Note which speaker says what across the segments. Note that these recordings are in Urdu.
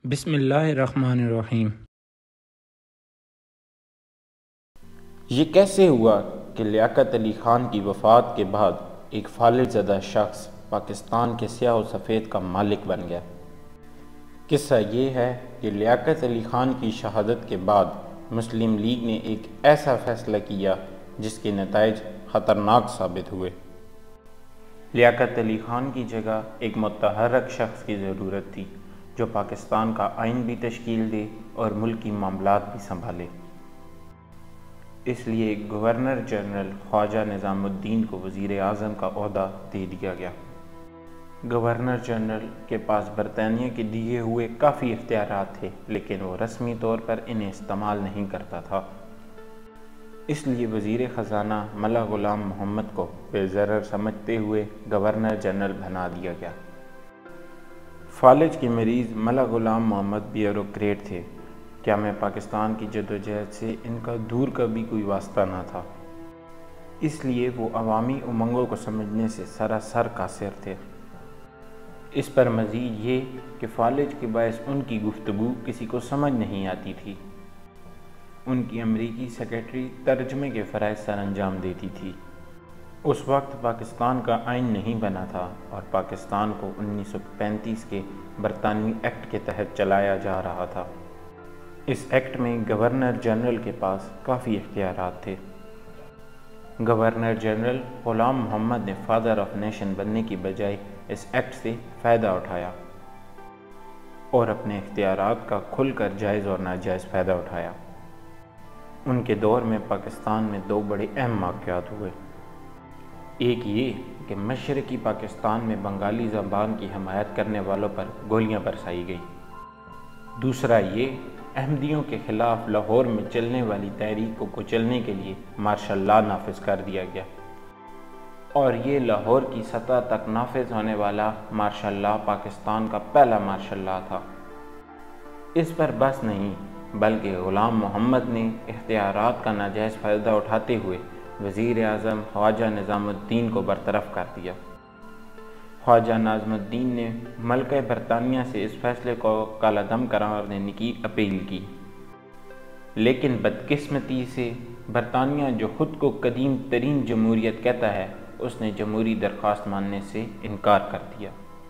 Speaker 1: بسم اللہ الرحمن الرحیم۔
Speaker 2: یہ کیسے ہوا کہ لیاقت علی خان کی وفات کے بعد ایک فالج زدہ شخص پاکستان کے سیاہ و سفید کا مالک بن گیا؟ قصہ یہ ہے کہ لیاقت علی خان کی شہادت کے بعد مسلم لیگ نے ایک ایسا فیصلہ کیا جس کے نتائج خطرناک ثابت ہوئے۔ لیاقت علی خان کی جگہ ایک متحرک شخص کی ضرورت تھی جو پاکستان کا آئین بھی تشکیل دے اور ملکی معاملات بھی سنبھالے۔ اس لیے گورنر جنرل خواجہ نظام الدین کو وزیر اعظم کا عہدہ دے دیا گیا۔ گورنر جنرل کے پاس برطانیہ کے دیے ہوئے کافی اختیارات تھے، لیکن وہ رسمی طور پر انہیں استعمال نہیں کرتا تھا۔ اس لیے وزیر خزانہ ملا غلام محمد کو بے ضرر سمجھتے ہوئے گورنر جنرل بنا دیا گیا۔ فالج کے مریض ملا غلام محمد بیوروکریٹ تھے، کیا میں پاکستان کی جدوجہد سے ان کا دور کا بھی کوئی واسطہ نہ تھا، اس لیے وہ عوامی امنگوں کو سمجھنے سے سراسر قاصر تھے۔ اس پر مزید یہ کہ فالج کے باعث ان کی گفتگو کسی کو سمجھ نہیں آتی تھی۔ ان کی امریکی سیکرٹری ترجمے کے فرائض سر انجام دیتی تھی۔ اس وقت پاکستان کا آئین نہیں بنا تھا اور پاکستان کو 1935 کے برطانوی ایکٹ کے تحت چلایا جا رہا تھا۔ اس ایکٹ میں گورنر جنرل کے پاس کافی اختیارات تھے۔ گورنر جنرل غلام محمد نے فادر آف نیشن بننے کی بجائے اس ایکٹ سے فائدہ اٹھایا اور اپنے اختیارات کا کھل کر جائز اور ناجائز فائدہ اٹھایا۔ ان کے دور میں پاکستان میں دو بڑے اہم واقعات ہوئے۔ ایک یہ کہ مشرقی پاکستان میں بنگالی زبان کی حمایت کرنے والوں پر گولیاں برسائی گئی۔ دوسرا یہ احمدیوں کے خلاف لاہور میں چلنے والی تحریک کو کچلنے کے لیے مارشل لا نافذ کر دیا گیا، اور یہ لاہور کی سطح تک نافذ ہونے والا مارشل لا پاکستان کا پہلا مارشل لا تھا۔ اس پر بس نہیں، بلکہ غلام محمد نے اختیارات کا ناجائز فائدہ اٹھاتے ہوئے وزیر اعظم خواجہ نظام الدین کو برطرف کر دیا۔ خواجہ نظام الدین نے ملکہ برطانیہ سے اس فیصلے کو کالعدم قرار دینے کی اپیل کی، لیکن بدقسمتی سے برطانیہ جو خود کو قدیم ترین جمہوریت کہتا ہے، اس نے جمہوری درخواست ماننے سے انکار کر دیا۔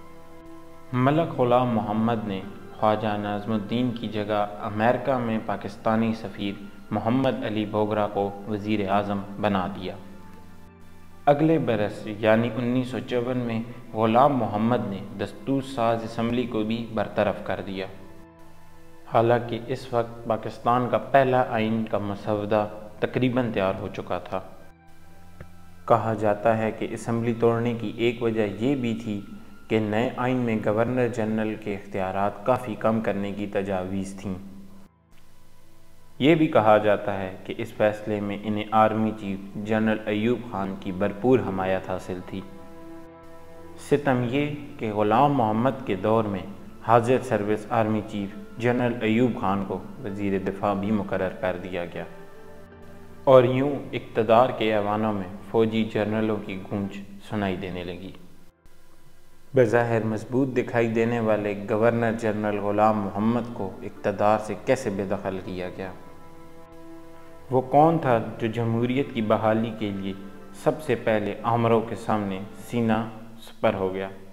Speaker 2: ملک غلام محمد نے خواجہ نظام الدین کی جگہ امریکہ میں پاکستانی سفیر محمد علی بوگرا کو وزیر اعظم بنا دیا۔ اگلے برس یعنی 1954 میں غلام محمد نے دستور ساز اسمبلی کو بھی برطرف کر دیا۔ حالانکہ اس وقت پاکستان کا پہلا آئین کا مسودہ تقریباً تیار ہو چکا تھا۔ کہا جاتا ہے کہ اسمبلی توڑنے کی ایک وجہ یہ بھی تھی کہ نئے آئین میں گورنر جنرل کے اختیارات کافی کم کرنے کی تجاویز تھیں۔ یہ بھی کہا جاتا ہے کہ اس فیصلے میں انہیں army chief general Ayub Khan کی بھرپور حمایت حاصل تھی۔ ستم یہ کہ غلام محمد کے دور میں حاضر service army chief general Ayub Khan کو وزیر دفاع بھی مقرر کر دیا گیا، اور یوں اقتدار کے ایوانوں میں فوجی جنرلوں کی گونج سنائی دینے لگی۔ بظاہر مضبوط دکھائی دینے والے گورنر جنرل غلام محمد کو اقتدار سے کیسے بے دخل کیا گیا؟ وہ کون تھا جو جمہوریت کی بحالی کے لیے سب سے پہلے آمروں کے سامنے سینہ سپر ہو گیا؟